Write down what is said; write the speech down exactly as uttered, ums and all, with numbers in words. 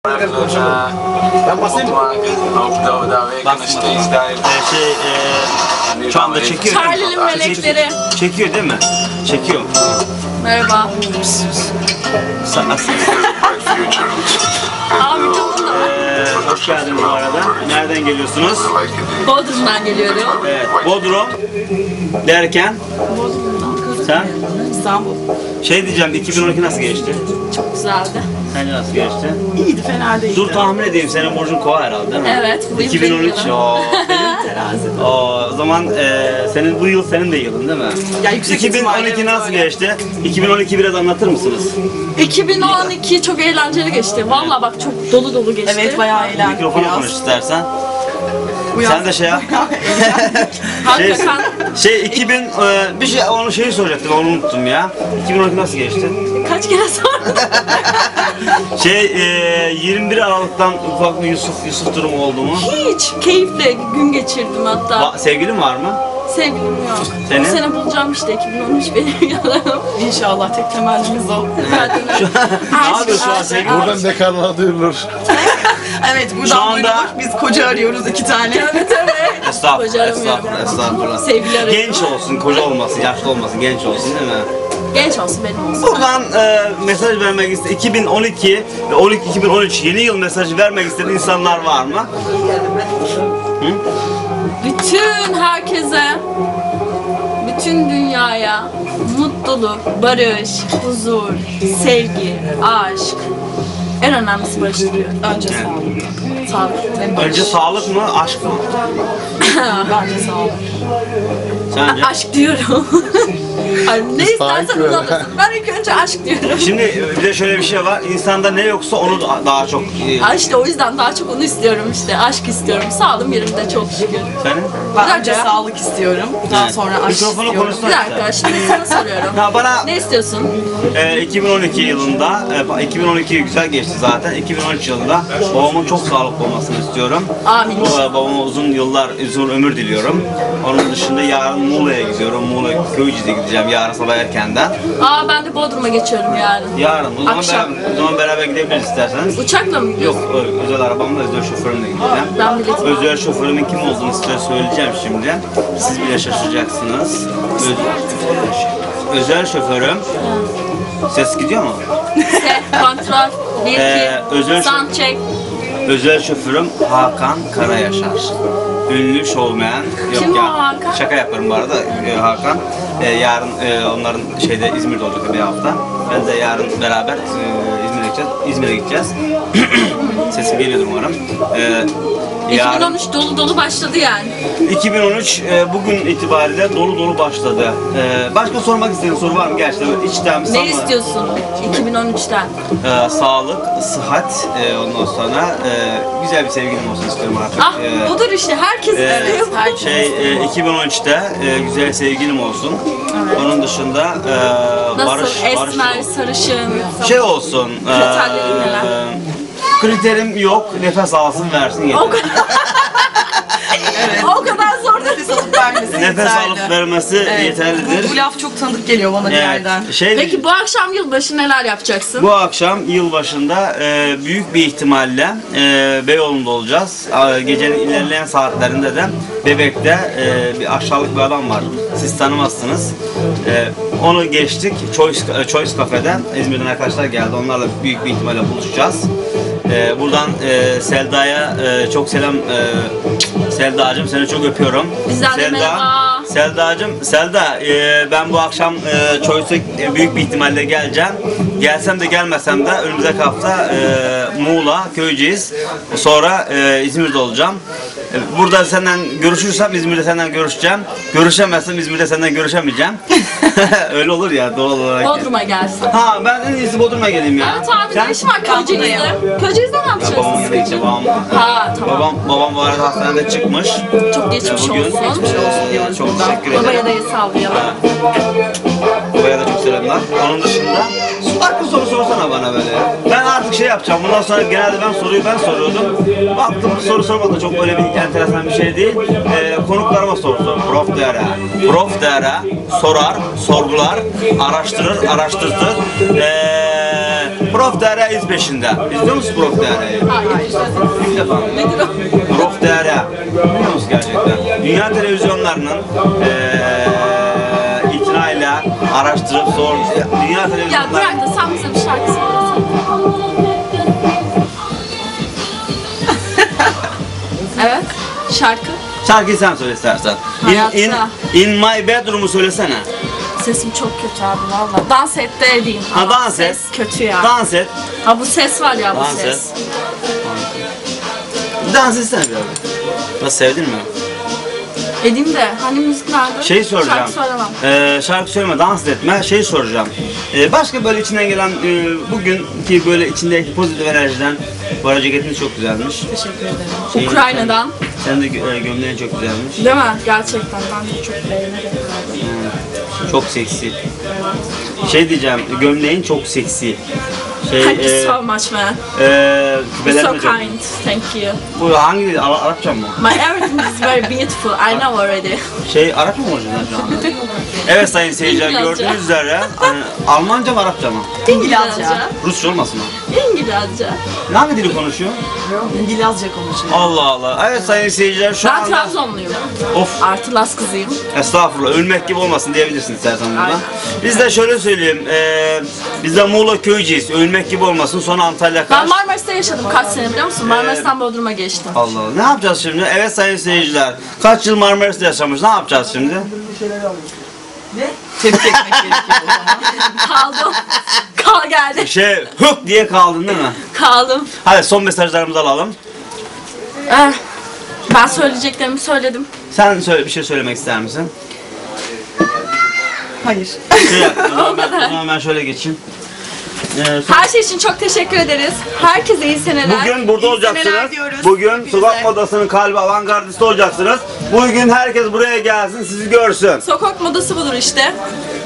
Ben basayım mı? Bak, e, şey, e, şu anda çekiyor. Charlie'nin melekleri. Çekiyor değil mi? Çekiyor. Merhaba. Sen nasılsın? Abi çok da. Ee, hoş geldin bu arada. Nereden geliyorsunuz? Bodrum'dan geliyorum. Evet, Bodrum derken Bodrum'dan. sen? İstanbul. Şey diyeceğim, iki bin on iki nasıl geçti? Çok güzeldi. Sence nasıl geçti? İyiydi, fena değildi. Dur tahmin edeyim, senin burcun Kova herhalde değil mi? Evet, bu yıl iki bin on üç. benim Oo. Terazi. Oo, o zaman e, senin bu yıl senin de yılın değil mi? Ya yüksek iki bin on iki ihtimalle nasıl öyle. geçti? iki bin on iki biraz anlatır mısınız? iki bin on iki çok eğlenceli geçti. Vallahi bak çok dolu dolu geçti. Evet, bayağı eğlendik Mikrofonu biraz. konuş istersen. Uyan. Sen de şey yap. şey, Hakikaten. şey iki bin e, bir şey onu şeyi soracaktım, onu unuttum ya. iki bin on iki nasıl geçti? Kaç kere sordum. Şey e, yirmi bir Aralık'tan ufak bir Yusuf Yusuf durumu oldu mu? Hiç keyifle gün geçirdim hatta. Va- sevgilin var mı? Sevgilim yok. Senin? Bu sene bulacağım işte iki bin on üç benim yılım. İnşallah tek temennimiz o. Ne yapıyorsun şu an sevgilin? Buradan bekarlığa duyurulur. Evet, Şu buradan anda- duyurulur. Biz koca arıyoruz iki tane. Evet evet. Estağfurullah, Koca aramıyorum. estağfurullah, estağfurullah. Sevgili arıyorum. Genç olsun, koca olmasın, yaşlı olmasın, genç olsun değil mi? Genç olsun benim olsun. Buradan e, mesaj vermek istedim. iki bin on iki ve on iki iki bin on üç yeni yıl mesajı vermek isteyen insanlar var mı? Hı? Bütün herkese, bütün dünyaya mutluluk, barış, huzur, sevgi, aşk. En önemlisi barış diyor. Önce sağlık. Sağlık. Önce sağlık mı, aşk mı? Bence sağlık. Sence? Aşk diyorum. Ay, ne istersen Sağlık onu alırsın. Ben ilk önce aşk diyorum. Şimdi bir de şöyle bir şey var. İnsanda ne yoksa onu da- daha çok. e, Ha işte o yüzden daha çok onu istiyorum işte. Aşk istiyorum. Sağlığım yerinde çok şükür. Senin? Ben Bir önce dakika. sağlık istiyorum. Daha Evet. sonra aşk Mikrofonu istiyorum. konuşsana. Bir dakika şimdi sana soruyorum. Ha bana Ne istiyorsun? e, iki bin on iki yılında, e, iki bin on iki güzel geçti zaten. iki bin on üç yılında babamın çok sağlıklı olmasını istiyorum. Amin. Baba- Babama uzun yıllar, uzun ömür diliyorum. Onun dışında yarın Muğla'ya gidiyorum. Muğla Köyceğiz'e gideceğim yarın sabah erkenden. Aa ben de Bodrum'a geçiyorum yarın. Yarın. O zaman, Akşam. beraber, o zaman beraber gidebiliriz isterseniz. Uçakla mı Yok, gidiyorsun? ö- özel arabamla özel şoförümle gideceğim. Ben biletim. Özel şoförümün kim olduğunu size söyleyeceğim şimdi. Siz bile şaşıracaksınız. Ö- özel şoförüm. Ses gidiyor mu? Se, kontrol, bir, Ee, özel iki, şo- sound check. Özel şoförüm Hakan Karayaşar. Ünlü şovmen. Yok Kim o ya, Hakan? Şaka yaparım bu arada e, Hakan. E, yarın e, onların şeyde İzmir'de olacak bir hafta. Ben de yarın beraber e, İzmir'e gideceğiz. İzmir'e gideceğiz. Sesim geliyordur umarım. E, yarın iki bin on üç dolu dolu başladı yani. iki bin on üç e, bugün itibariyle dolu dolu başladı. E, başka sormak istediğin soru var mı gerçekten? Böyle içten bir Ne sana- istiyorsun iki bin on üçten? e, sağlık, sıhhat, e, ondan sonra e, güzel bir sevgilim olsun istiyorum artık. Ah E, budur işte herkes e, istiyor. herkes. şey e, iki bin on üçte e, güzel sevgilim olsun. Onun dışında e, Nasıl barış, barış esmer, sarışın? şey olsun. E, Kriterlerin neler? kriterim yok. Nefes alsın versin yeter. O kadar, Evet. o kadar zor değil. Nefes alıp vermesi Nefes yeterli. alıp vermesi Evet. yeterlidir. Bu, bu laf çok tanıdık geliyor bana bir yerden. Evet. Şey, Peki bu akşam yılbaşı neler yapacaksın? Bu akşam yılbaşında e, büyük bir ihtimalle e, Beyoğlu'nda olacağız. E, gecenin ilerleyen saatlerinde de Bebek'te e, bir aşağılık bir adam var. Siz tanımazsınız. E, onu geçtik. Choice, e, Choice Cafe'den İzmir'den arkadaşlar geldi. Onlarla büyük bir ihtimalle buluşacağız. E, buradan e, Selda'ya e, çok selam. E, Selda'cığım seni çok öpüyorum. Bizden de merhaba. Selda'cığım, Selda e, ben bu akşam e, Choice'a büyük bir ihtimalle geleceğim. Gelsem de gelmesem de önümüzdeki hafta e, Muğla, Köyceğiz. Sonra e, İzmir'de olacağım. E, burada senden görüşürsem İzmir'de senden görüşeceğim. Görüşemezsem İzmir'de senden görüşemeyeceğim. Öyle olur ya doğal olarak. Bodrum'a gelsin. Ha ben en iyisi Bodrum'a geleyim ya. Evet abi ne işin var Köyceğiz'de? Köyceğiz'de ne Ya, babamın yanına yapacaksın? gideceğim. Babam, Ha tamam. babam, babam bu arada hastanede çıkmış. Çok geçmiş Bugün olsun. olsun diyoruz çok buradan. teşekkür ederim. Babaya da el sallayalım. Babaya da çok selamlar. Onun dışında farklı soru sorsana bana böyle. Ben artık şey yapacağım. Bundan sonra genelde ben soruyu ben soruyordum. Baktım bu soru sormak da çok böyle bir enteresan bir şey değil. Ee, konuklarıma soru sor. Prof dera. Prof dera sorar, sorgular, araştırır, araştırtır. Ee, Prof D R iz peşinde. İzliyor musun Prof D R'yi? Hayır. İlk defa. Nedir o? Prof D R. Biliyor musun gerçekten? Dünya televizyonlarının eee itinayla araştırıp sor. Dünya Ya televizyonlarının... bırak da sen bize bir şarkı söylesene. Evet. Şarkı. Şarkıyı sen söyle istersen. In, Hayatta. in, in my bedroom'u söylesene. Sesim çok kötü abi valla. Dans et de edeyim. Ha, Ama dans et. ses kötü ya. Dans et. Ha bu ses var ya bu Dans ses. et. Dans etsene bir abi. Nasıl, sevdin mi? Edeyim de hani müzik nerede? Şey soracağım. Şarkı söylemem. Ee, şarkı söyleme, dans etme. Şey soracağım. Ee, başka böyle içinden gelen, e, bugünkü böyle içindeki pozitif enerjiden, bu arada ceketiniz çok güzelmiş. Teşekkür ederim. Şeyin- Ukrayna'dan. Sen de gö- e, gömleğin çok güzelmiş. Değil mi? Gerçekten ben de çok beğenerek aldım. Hmm, Çok seksi. Şey diyeceğim, gömleğin çok seksi. Şey, Thank you e, so much man. e, You're küpeler so de çok- kind. Thank you. Bu hangi dil? Ara- Arapça mı? My everything is very beautiful. I know already. Şey, Arapça mı orijinal şu anda? Evet sayın seyirciler, İngilizce. gördüğünüz üzere hani, Almanca mı Arapça mı? İngilizce. Rusça olmasın mı? İngilizce. Ne hangi dili konuşuyor? İngilizce konuşuyor. Allah Allah. Evet sayın seyirciler, şu Ben anda... Trabzonluyum. Of, Artı Las kızıyım. estağfurullah, ölmek gibi olmasın diyebilirsin istersen burada. Aynen. Biz de şöyle söyleyeyim, eee biz de Muğla köyceğiz, ölmek gibi olmasın, sonra Antalya Ben Kaş. Marmaris'te yaşadım kaç sene biliyor musun? Marmaris'ten Bodrum'a geçtim. Allah Allah, ne yapacağız şimdi? Evet sayın seyirciler, kaç yıl Marmaris'te yaşamış, ne yapacağız şimdi? Tebrik etmek gerekiyor o zaman. Kaldım. Kal geldi. Şey, hık diye kaldın değil mi? Kaldım. Hadi son mesajlarımızı alalım. Eh, ben söyleyeceklerimi söyledim. Sen söyle, bir şey söylemek ister misin? Hayır. Şey yap, o zaman ben, o zaman ben şöyle geçeyim. Ee, Her şey için çok teşekkür ederiz. Herkese iyi seneler. Bugün burada İyi olacaksınız. seneler diyoruz Bugün hepinize. sokak modasının kalbi avantgardisti olacaksınız. Bugün herkes buraya gelsin, sizi görsün. Sokak modası budur işte.